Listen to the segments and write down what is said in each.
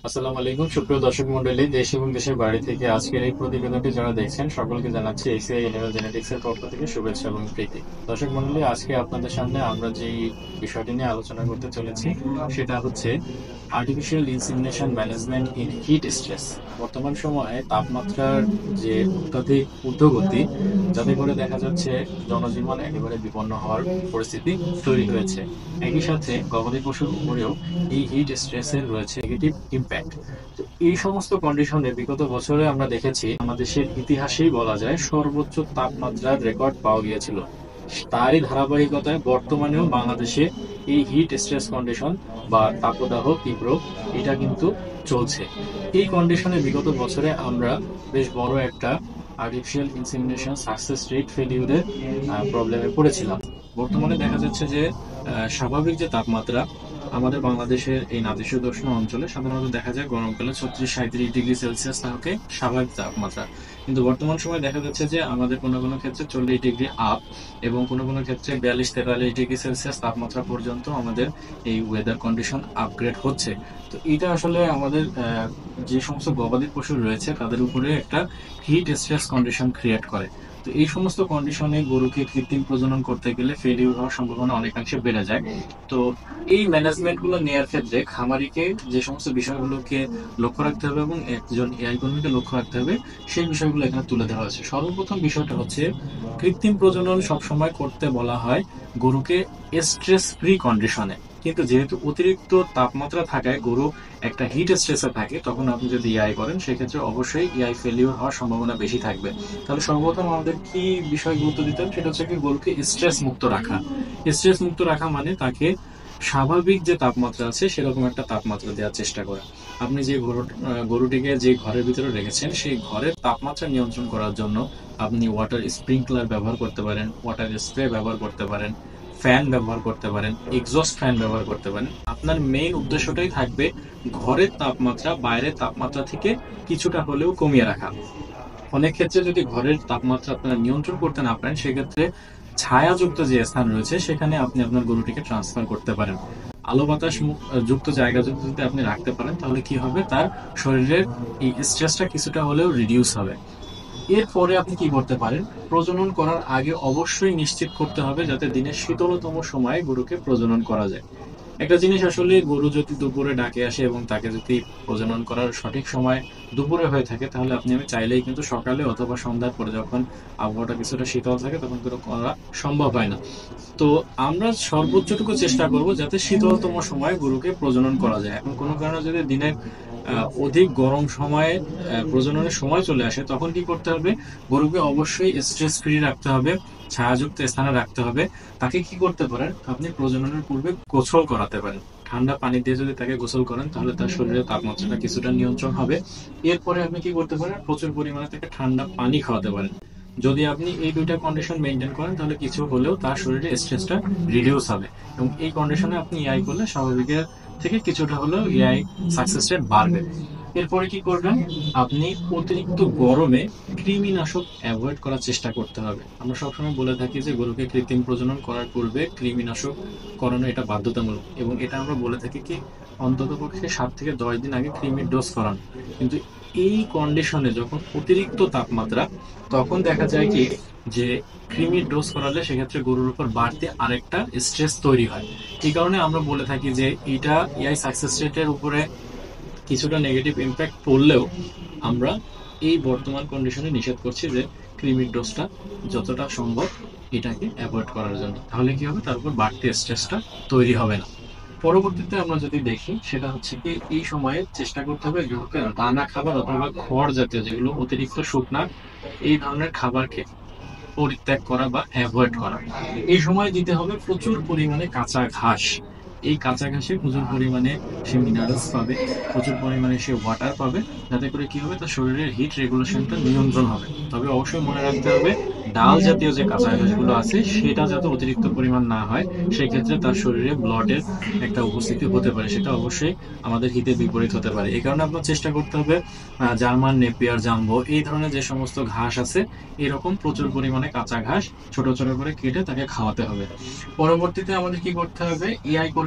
আসসালামু আলাইকুম সুপ্রিয় দর্শক মন্ডলী, দেশ এবং দেশের বাইরে থেকে আজকের এই প্রতিবেদনটি যারা দেখছেন সকলকে জানাচ্ছি এসিআই এনিম্যাল জেনেটিক্স এর পক্ষ থেকে শুভেচ্ছা এবং প্রীতি। দর্শক মন্ডলী, আজকে আপনাদের সামনে আমরা যে বিষয়টি নিয়ে আলোচনা করতে চলেছি সেটা হচ্ছে artificial insemination management in heat stress. বর্তমান সময়ে তাপমাত্রার যে অত্যাধিক ঊর্ধ্বগতি, যাতে করে দেখা যাচ্ছে জনজীবন একেবারে বিপন্ন হওয়ার পরিস্থিতি তৈরি হয়েছে। একই সাথে গবাদি পশুর উপরেও এই হিট স্ট্রেসের রয়েছে নেগেটিভ ইম্প্যাক্ট। তো এই সমস্ত কন্ডিশনে বিগত বছরে আমরা দেখেছি আমাদের দেশের ইতিহাসেই বলা যায় সর্বোচ্চ তাপমাত্রার রেকর্ড পাওয়া গিয়েছিল। তারই ধারাবাহিকতায় বর্তমানেও বাংলাদেশে এই হিট স্ট্রেস কন্ডিশন বা তাপদাহ তীব্র এটা কিন্তু চলছে। এই কন্ডিশনে বিগত বছরে আমরা বেশ বড় একটা আর্টিফিশিয়াল ইনসেমিনেশন সাকসেস রেট ফেলিউরের প্রবলেমে পড়েছিলাম। বর্তমানে দেখা যাচ্ছে যে স্বাভাবিক যে তাপমাত্রা আমাদের বাংলাদেশের এই নাতিশীতোষ্ণ অঞ্চলে সাধারণত দেখা যায় গরমকালে 36-37 ডিগ্রি সেলসিয়াস থাকে স্বাভাবিক তাপমাত্রা, কিন্তু বর্তমান সময়ে দেখা যাচ্ছে যে আমাদের কোনো কোনো ক্ষেত্রে 40 ডিগ্রি আপ এবং কোনো কোনো ক্ষেত্রে 42-43 ডিগ্রি সেলসিয়াস তাপমাত্রা পর্যন্ত আমাদের এই ওয়েদার কন্ডিশন আপগ্রেড হচ্ছে। তো এটা আসলে আমাদের যে সমস্ত গবাদি পশু রয়েছে তাদের উপরে একটা হিট স্ট্রেস কন্ডিশন ক্রিয়েট করে। তো এই সমস্ত কন্ডিশনে গরুকে কৃত্রিম প্রজনন করতে গেলে ফেলিউর হওয়ার সম্ভাবনা অনেকাংশে বেড়ে যায়। তো এই ম্যানেজমেন্ট গুলো নেওয়ার ক্ষেত্রে খামারিকে যে সমস্ত বিষয়গুলোকে লক্ষ্য রাখতে হবে এবং একজন এআই কর্মীকে লক্ষ্য রাখতে হবে সেই বিষয়গুলো এখানে তুলে ধরা হয়েছে। সর্বপ্রথম বিষয়টা হচ্ছে কৃত্রিম প্রজনন সবসময় করতে বলা হয় গরুকে স্ট্রেস ফ্রি কন্ডিশনে, কিন্তু যেহেতু অতিরিক্ত তাপমাত্রা থাকায় গরু একটা হিট স্ট্রেসে থাকে, তখন আপনি যদি এআই করেন সেক্ষেত্রে অবশ্যই এআই ফেলিওর হওয়ার সম্ভাবনা বেশি থাকবে। তাহলে সর্বপ্রথম আমাদের কি বিষয় গুরুত্ব দিতে হবে সেটা হচ্ছে কি গরুকে স্ট্রেস মুক্ত রাখা। স্ট্রেস মুক্ত রাখা মানে তাকে স্বাভাবিক যে তাপমাত্রা আছে সেরকম একটা তাপমাত্রা দেওয়ার চেষ্টা করা। আপনি যে গরুটিকে যে ঘরের ভিতরে রেখেছেন সেই ঘরের তাপমাত্রা নিয়ন্ত্রণ করার জন্য আপনি ওয়াটার স্প্রিংকলার ব্যবহার করতে পারেন, ওয়াটার স্প্রে ব্যবহার করতে পারেন, ফ্যান ব্যবহার করতে পারেন, এক্সস্ট ফ্যান ব্যবহার করতে পারেন। আপনার মেইন উদ্দেশ্যটাই থাকবে ঘরের তাপমাত্রা বাইরের তাপমাত্রা থেকে কিছুটা হলেও কমিয়ে রাখা। অনেক ক্ষেত্রে যদি ঘরের তাপমাত্রা আপনারা নিয়ন্ত্রণ করতে না পারেন সেক্ষেত্রে ছায়াযুক্ত যে স্থান রয়েছে সেখানে আপনি আপনার গরুটিকে ট্রান্সফার করতে পারেন। আলো বাতাস যুক্ত জায়গা যদি আপনি রাখতে পারেন তাহলে কি হবে, তার শরীরের এই স্ট্রেসটা কিছুটা হলেও রিডিউস হবে। এরপরে আপনি কি করতে পারেন, প্রজনন করার আগে অবশ্যই নিশ্চিত করতে হবে যাতে দিনের শীতলতম সময়ে গরুকে প্রজনন করা যায়। একটা জিনিস আসলে, গরু যদি দুপুরে ডাকে আসে এবং তাকে যদি প্রজনন করার সঠিক সময় দুপুরে হয়ে থাকে তাহলে আমি চাইলেই কিন্তু সকালে অথবা সন্ধ্যার পরে যখন আবহাওয়াটা কিছুটা শীতল থাকে তখন কিন্তু করা সম্ভব হয় না। তো আমরা সর্বোচ্চটুকু চেষ্টা করব যাতে শীতলতম সময়ে গরুকে প্রজনন করা যায়। এখন কোনো কারণে যদি দিনের অধিক গরম সময়ে প্রজননের সময় চলে আসে তখন কি করতে হবে, গরুকে অবশ্যই স্ট্রেস ফ্রি রাখতে হবে, ছায়াযুক্ত স্থানে রাখতে হবে। তাকে কি করতে পারেন, আপনি প্রজননের পূর্বে গোসল করাতে পারেন। ঠান্ডা পানি দিয়ে যদি তাকে গোসল করেন তাহলে তার শরীরের তাপমাত্রাটা কিছুটা নিয়ন্ত্রণ হবে। এরপরে আপনি কি করতে পারেন, প্রচুর পরিমাণে তাকে ঠান্ডা পানি খাওয়াতে পারেন। যদি আপনি এই দুইটা কন্ডিশন মেনটেন করেন তাহলে কিছু হলেও তার শরীরে স্ট্রেসটা রিডিউস হবে এবং এই কন্ডিশনে আপনি এআই করলে স্বাভাবিকের থেকে কিছুটা হলেও এআই সাকসেস রেট বাড়বে। এরপরে কি করবেন, আপনি অতিরিক্ত গরমে কৃমিনাশক অ্যাভয়েড করার চেষ্টা করতে হবে। আমরা সবসময় বলে থাকি যে গরুকে কৃত্রিম প্রজনন করার পূর্বে কৃমিনাশক করানো এটা বাধ্যতামূলক, এবং এটা আমরা বলে থাকি কি অন্ততপক্ষে 7 থেকে 10 দিন আগে কৃমির ডোজ করানো। কিন্তু এই কন্ডিশনে যখন অতিরিক্ত তাপমাত্রা, তখন দেখা যায় কি যে কৃমির ডোজ করালে সেক্ষেত্রে গরুর উপর বাড়তি আরেকটা স্ট্রেস তৈরি হয়। এই কারণে আমরা বলে থাকি যে এটা এআই সাকসেস রেটের উপরে কিছুটা নেগেটিভ ইম্প্যাক্ট পড়লেও আমরা এই বর্তমান কন্ডিশনে নিষেধ করছি যে ক্রিমির ডোজটা যতটা সম্ভব এটাকে অ্যাভয়েড করার জন্য। তাহলে কি হবে, তার উপর বাড়তি স্ট্রেসটা তৈরি হবে না। পরবর্তীতে আমরা যদি দেখি সেটা হচ্ছে কি এই সময়ে চেষ্টা করতে হবে গরুকে দানা খাবার অথবা খড় জাতীয় যেগুলো অতিরিক্ত শুকনা এই ধরনের খাবারকে পরিত্যাগ করা বা অ্যাভয়েড করা। এই সময় দিতে হবে প্রচুর পরিমাণে কাঁচা ঘাস। এই কাঁচা ঘাসে প্রচুর পরিমাণে সে মিনারেলস পাবে, প্রচুর পরিমাণে সে ওয়াটার পাবে, যাতে করে কি হবে, তার শরীরের হিট রেগুলেশনটা নিয়ন্ত্রণ হবে। তবে অবশ্যই মনে রাখতে হবে ডাল জাতীয় যে কাঁচা ঘাসগুলো আছে সেটা যাতে অতিরিক্ত পরিমাণ না হয়, সেই ক্ষেত্রে তার শরীরে ব্লডের একটা উপস্থিতি হতে পারে, সেটা অবশ্যই আমাদের হিতে বিপরীত হতে পারে। এই কারণে আপনার চেষ্টা করতে হবে জার্মান নেপিয়ার, জাম্বো এই ধরনের যে সমস্ত ঘাস আছে এরকম প্রচুর পরিমাণে কাঁচা ঘাস ছোট ছোট করে কেটে তাকে খাওয়াতে হবে। পরবর্তীতে আমাদের কি করতে হবে, এআই কর্মী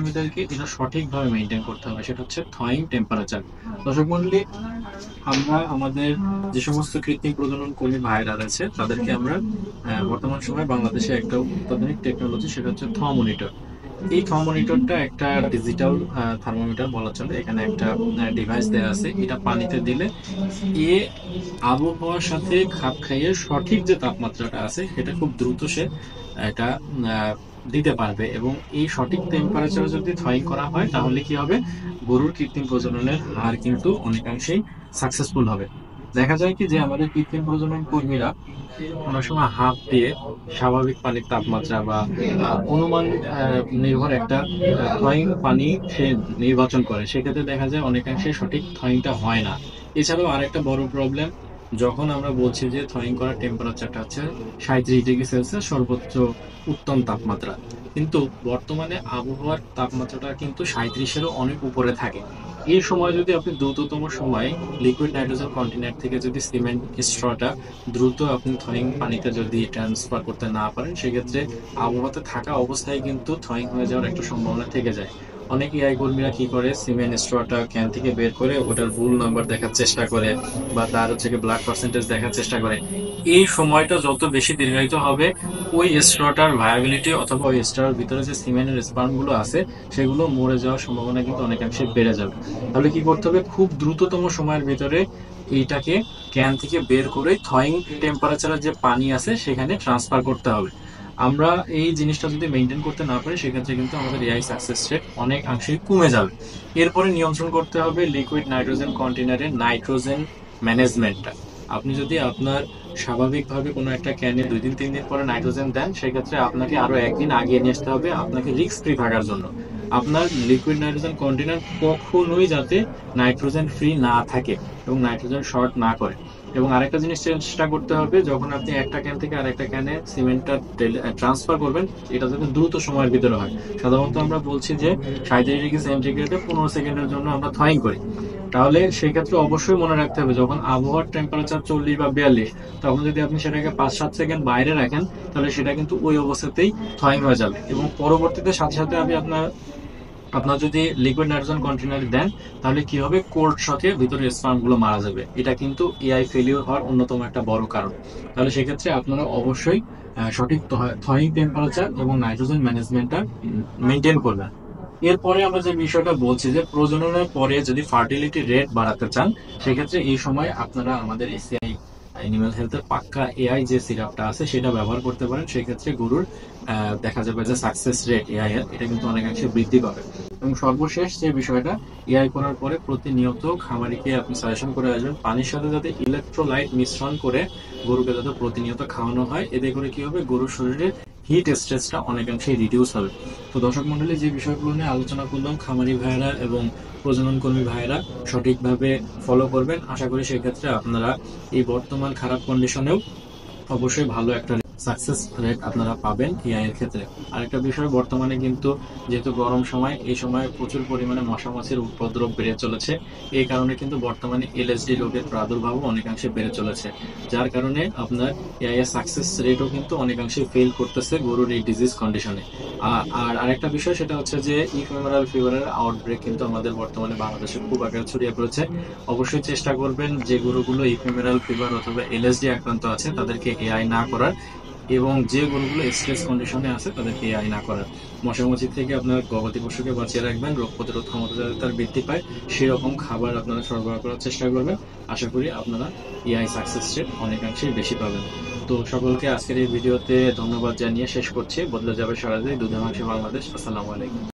কর্মীদেরকে এটা সঠিকভাবে মেনটেন করতে হবে, সেটা হচ্ছে থয়িং টেম্পারেচার। দর্শক মন্ডলী, আমরা আমাদের যে সমস্ত কৃত্রিম প্রজনন কর্মী ভাইরা আছে তাদেরকে আমরা বর্তমান সময়ে বাংলাদেশে একটা অত্যাধুনিক টেকনোলজি, সেটা হচ্ছে থর্মোমিটার। এই থার্মোমিটারটা একটা ডিজিটাল থার্মোমিটার বলা চলে। এখানে একটা ডিভাইস দেওয়া আছে, এটা পানিতে দিলে এ আবহাওয়ার সাথে খাপ খাইয়ে সঠিক যে তাপমাত্রাটা আছে সেটা খুব দ্রুত সে এটা দিতে পারবে। এবং এই সঠিক টেম্পারেচারে যদি থ্রয়িং করা হয় তাহলে কি হবে, গরুর কৃত্রিম প্রজননের হার কিন্তু অনেকাংশেই সাকসেসফুল হবে। দেখা যায় কি যে আমাদের কৃত্রিম প্রজনন কর্মীরা অনেক সময় হাত দিয়ে স্বাভাবিক পানির তাপমাত্রা বা অনুমান নির্ভর একটা থ্রয়িং পানি সে নির্বাচন করে, সেক্ষেত্রে দেখা যায় অনেকাংশে সঠিক থ্রয়িংটা হয় না। এছাড়াও আরেকটা বড় প্রবলেম, যখন আমরা বলছি যে থ্রয়িং করার টেম্পারেচারটা হচ্ছে 37°C সর্বোচ্চ উত্তম তাপমাত্রা, কিন্তু বর্তমানে আবহাওয়ার তাপমাত্রাটা কিন্তু 37-এরও অনেক উপরে থাকে। এই সময় যদি আপনি দ্রুততম সময়ে লিকুইড নাইট্রোজেন কন্টেনার থেকে যদি সিমেন্ট স্ট্রটা দ্রুত আপনি থ্রয়িং পানিতে যদি ট্রান্সফার করতে না পারেন, সেক্ষেত্রে আবহাওয়াতে থাকা অবস্থায় কিন্তু থ্রয়িং হয়ে যাওয়ার একটা সম্ভাবনা থেকে যায়। অনেক এআই কর্মীরা কি করে, সিমেন্ট স্ট্রটা ক্যান থেকে বের করে ওটার ভুল নাম্বার দেখার চেষ্টা করে বা তার হচ্ছে ব্লাড পার্সেন্টেজ দেখার চেষ্টা করে। এই সময়টা যত বেশি দীর্ঘায়িত হবে, ওই স্ট্রটার ভায়াবিলিটি অথবা ওই স্ট্রটার ভিতরে যে সিমেন্টের স্পার্মগুলো আছে সেগুলো মরে যাওয়ার সম্ভাবনা কিন্তু অনেকাংশে বেড়ে যাবে। তাহলে কি করতে হবে, খুব দ্রুততম সময়ের ভিতরে এইটাকে ক্যান থেকে বের করে থ্রয়িং টেম্পারেচারের যে পানি আছে সেখানে ট্রান্সফার করতে হবে। আমরা এই জিনিসটা যদি মেনটেন করতে না পারি, সেক্ষেত্রে কিন্তু আমাদের এআই সাকসেস রেট অনেকাংশেই কমে যাবে। এরপরে নিয়ন্ত্রণ করতে হবে লিকুইড নাইট্রোজেন কন্টেনারের নাইট্রোজেন ম্যানেজমেন্টটা। আপনি যদি আপনার স্বাভাবিকভাবে কোনো একটা ক্যানে 2-3 দিন পরে নাইট্রোজেন দেন, সেক্ষেত্রে আপনাকে আরো একদিন আগিয়ে নিয়ে আসতে হবে আপনাকে রিস্ক ফ্রি থাকার জন্য। আপনার লিকুইড নাইট্রোজেন কন্টেনার কখনোই যাতে নাইট্রোজেন ফ্রি না থাকে এবং নাইট্রোজেন শর্ট না করে। এবং আরেকটা জিনিস চেষ্টা করতে হবে, যখন আপনি একটা ক্যান থেকে আরেকটা ক্যানে সিমেন্টটা ট্রান্সফার করবেন, এটা যাতে দ্রুত সময়ের ভিতরে হয়। সাধারণত আমরা বলছি যে 37°C 15 সেকেন্ডের জন্য আমরা থ্রয়িং করি। তাহলে সেক্ষেত্রে অবশ্যই মনে রাখতে হবে, যখন আবহাওয়ার টেম্পারেচার 40 বা 42, তখন যদি আপনি সেটাকে 5-7 সেকেন্ড বাইরে রাখেন, তাহলে সেটা কিন্তু ওই অবস্থাতেই থ্রয়িং হয়ে যাবে। এবং পরবর্তীতে সাথে সাথে আপনি আপনার যদি লিকুইড নাইট্রোজেন কন্টেনার দেন, তাহলে কি হবে, কোল্ড শকে ভিতরে স্পার্ম গুলো মারা যাবে। এটা কিন্তু এআই ফেলিওর হওয়ার অন্যতম একটা বড় কারণ। তাহলে সেক্ষেত্রে আপনারা অবশ্যই সঠিক থ্রয়িং টেম্পারেচার এবং নাইট্রোজেন ম্যানেজমেন্টটা মেনটেন করবেন। এরপরে আমরা যে বিষয়টা বলছি যে প্রজননের পরে যদি ফার্টিলিটি রেট বাড়াতে চান, সেক্ষেত্রে এই সময় আপনারা আমাদের এসিআই অ্যানিমাল হেলথের পাক্কা এআই যে সিরাপটা আছে সেটা ব্যবহার করতে পারেন। সেক্ষেত্রে গরুর দেখা যাবে যে সাকসেস রেট এআই এর এটা কিন্তু অনেকাংশে বৃদ্ধি পাবে। এবং সর্বশেষ যে বিষয়টা, এআই করার পরে প্রতিনিয়ত খামারিকে আপনি সাজেশন করে আসবেন পানির সাথে যাতে ইলেকট্রোলাইট মিশ্রণ করে গরুকে যাতে প্রতিনিয়ত খাওয়ানো হয়। এতে করে কি হবে, গরুর শরীরে হিট স্ট্রেসটা অনেকাংশেই রিডিউস হবে। তো দর্শক মন্ডলী, যে বিষয়গুলো নিয়ে আলোচনা করলাম, খামারি ভাইয়েরা এবং প্রজনন কর্মী ভাইয়েরা সঠিকভাবে ফলো করবেন। আশা করি সেক্ষেত্রে আপনারা এই বর্তমান খারাপ কন্ডিশনেও অবশ্যই ভালো একটা সাকসেস রেট আপনারা পাবেন এআই এর ক্ষেত্রে। আরেকটা বিষয়, বর্তমানে কিন্তু যেহেতু গরম সময়, এই সময় প্রচুর পরিমাণে মশামাছির উপদ্রব বেড়ে চলেছে। এই কারণে কিন্তু বর্তমানে এলএসডি রোগের প্রাদুর্ভাবও অনেকাংশে বেড়ে চলেছে, যার কারণে আপনার এআই এর সাকসেস রেটও কিন্তু অনেকাংশে ফেল করতেছে গরুর এই ডিজিজ কন্ডিশনে। আর আরেকটা বিষয়, সেটা হচ্ছে যে ইফেমেরাল ফিভারের আউটব্রেক কিন্তু আমাদের বর্তমানে বাংলাদেশে খুব আকারে ছড়িয়ে পড়েছে। অবশ্যই চেষ্টা করবেন যে গরুগুলো ইফেমেরাল ফিভার অথবা এলএসডি আক্রান্ত আছে তাদেরকে এআই না করার, এবং যে গরুগুলো স্ট্রেস কন্ডিশনে আছে তাদেরকে এআই না করার। মশামাছি থেকে আপনার গবাদি পশুকে বাঁচিয়ে রাখবেন, রোগ প্রতিরোধ ক্ষমতা যাতে তার বৃদ্ধি পায় সেরকম খাবার আপনারা সরবরাহ করার চেষ্টা করবেন। আশা করি আপনারা এআই সাকসেস রেট অনেকাংশেই বেশি পাবেন। তো সকলকে আজকের এই ভিডিওতে ধন্যবাদ জানিয়ে শেষ করছি। বদলে যাবে সারা দেশ, দুধে মাংসে বাংলাদেশ। আসসালামু আলাইকুম।